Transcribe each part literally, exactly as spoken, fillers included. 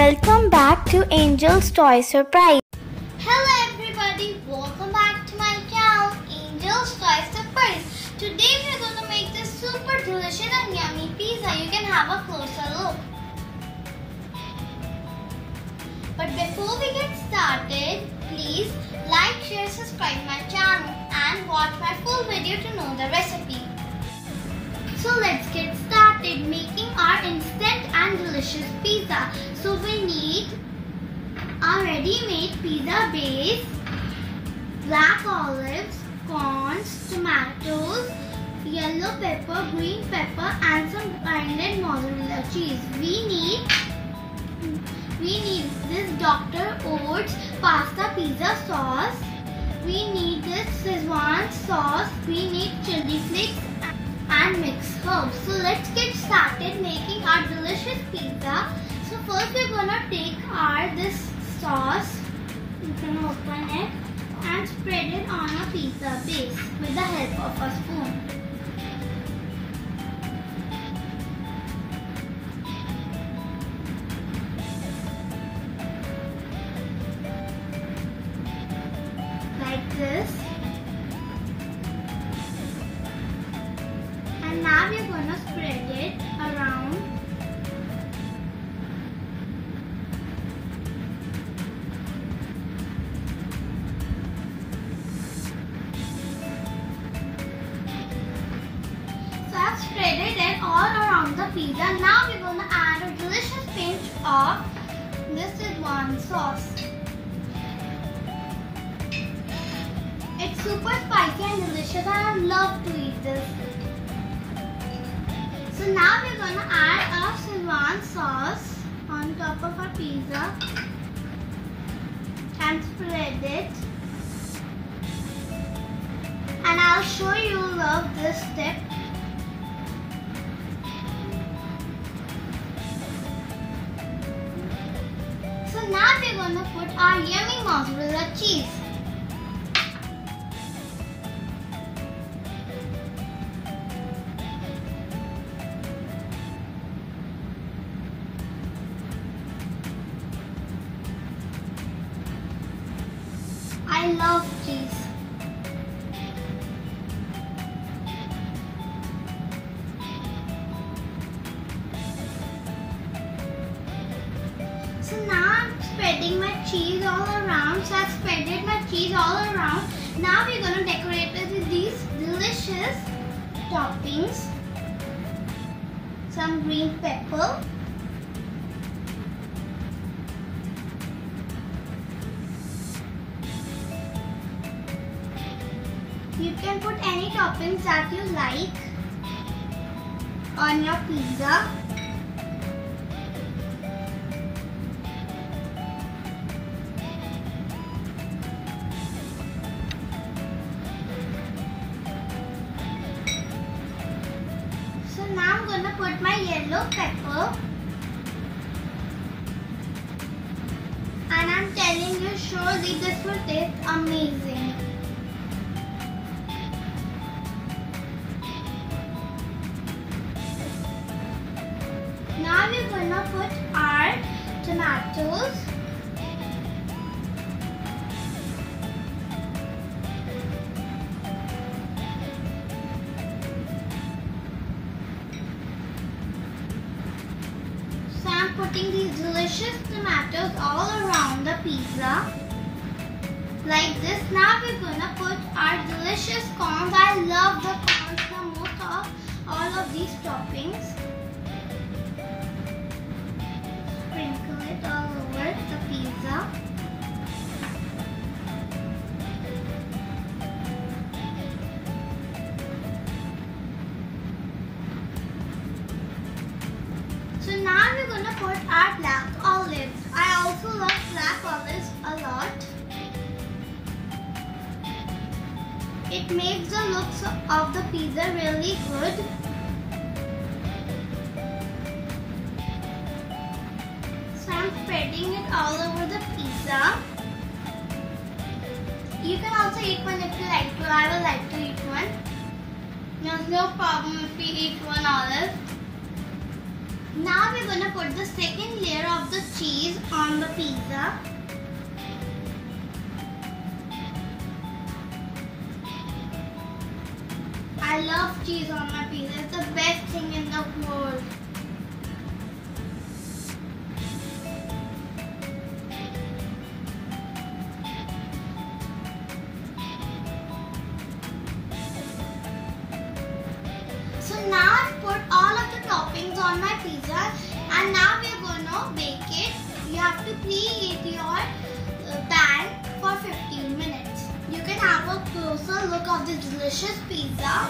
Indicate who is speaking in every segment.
Speaker 1: Welcome back to Angel's Toy Surprise.
Speaker 2: Hello everybody, welcome back to my channel Angel's Toy Surprise. Today we are going to make this super delicious and yummy pizza. You can have a closer look. But before we get started, please like, share, subscribe my channel and watch my full video to know the recipe. So let's get started making our instant and delicious pizza. So we need a ready-made pizza base, black olives, corns, tomatoes, yellow pepper, green pepper and some grinded mozzarella cheese. We need we need this Doctor Oat's pasta pizza sauce. We need this Szechuan sauce. We need chili flakes and mixed herbs. So let's get started making our delicious pizza. So first we're gonna take our this sauce. You can open it and spread it on a pizza base with the help of a spoon. Like this. And now we're going to spread it around. So I've spread it all around the pizza. Now we're going to add a delicious pinch of this Szechuan sauce. It's super spicy and delicious and I love to eat this. So now we're going to add our Szechuan sauce on top of our pizza and spread it. And I'll show you love this step. So now we're going to put our yummy mozzarella cheese. I love cheese. So now I'm spreading my cheese all around. So I've spreaded my cheese all around. Now we're going to decorate it with these delicious toppings. Some green pepper. You can put any toppings that you like on your pizza. So now I'm going to put my yellow pepper. And I'm telling you, surely this will taste amazing. Now we're going to put our tomatoes. So I'm putting these delicious tomatoes all around the pizza. Like this. Now we're going to put our delicious corns. I love the corns the most of all of these toppings. Sprinkle it all over the pizza. So now we're going to put our black olives. I also love black olives a lot. It makes the looks of the pizza really good. Spreading it all over the pizza. You can also eat one if you like to. I will like to eat one. There's no problem if we eat one olive. Now we're gonna put the second layer of the cheese on the pizza. I love cheese on my pizza. It's the best thing in the world. So now I've put all of the toppings on my pizza, and now we're gonna bake it. You have to preheat your uh, pan for fifteen minutes. You can have a closer look of this delicious pizza.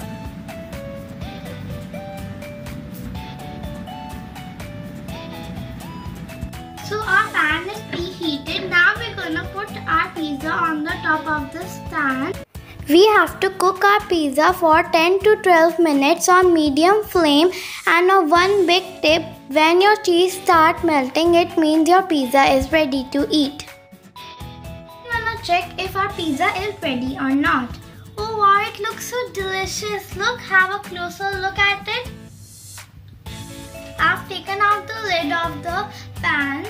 Speaker 2: So our pan is preheated. Now we're gonna put our pizza on the top of the stand.
Speaker 1: We have to cook our pizza for ten to twelve minutes on medium flame, and a one big tip, when your cheese starts melting, it means your pizza is ready to eat.
Speaker 2: We wanna check if our pizza is ready or not. Oh wow, it looks so delicious. Look, have a closer look at it. I've taken out the lid of the pan.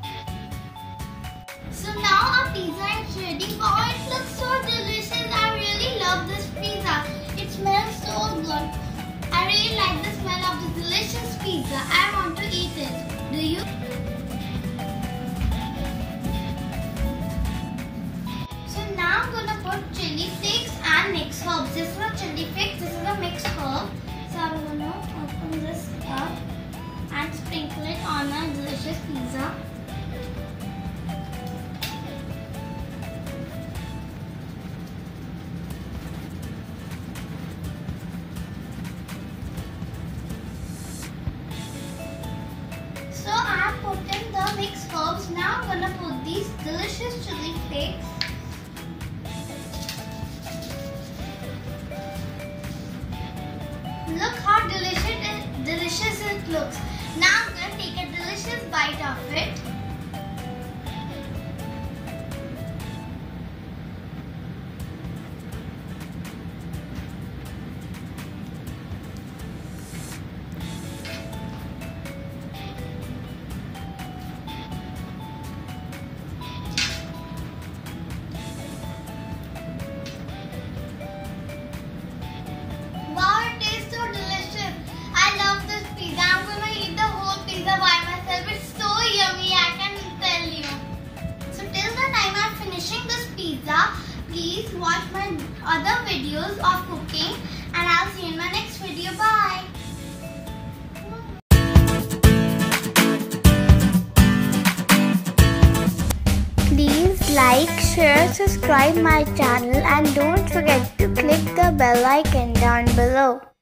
Speaker 2: So now our pizza is ready. Oh, it looks so delicious. I really love this pizza. It smells so good. I really like the smell of the delicious pizza. I want to eat it. Do you? So now I'm gonna put chili flakes and mixed herbs. This is a chili flakes. This is a mixed herb. So I'm gonna open this up and sprinkle it on a delicious pizza. So I have put in the mixed herbs. Now I'm gonna put these delicious chili flakes. Look how delicious it, delicious it looks. Now I'm gonna take a delicious bite of it. Please watch my other videos of cooking, and I'll see you in my next video. Bye.
Speaker 1: Please like, share, subscribe my channel, and don't forget to click the bell icon down below.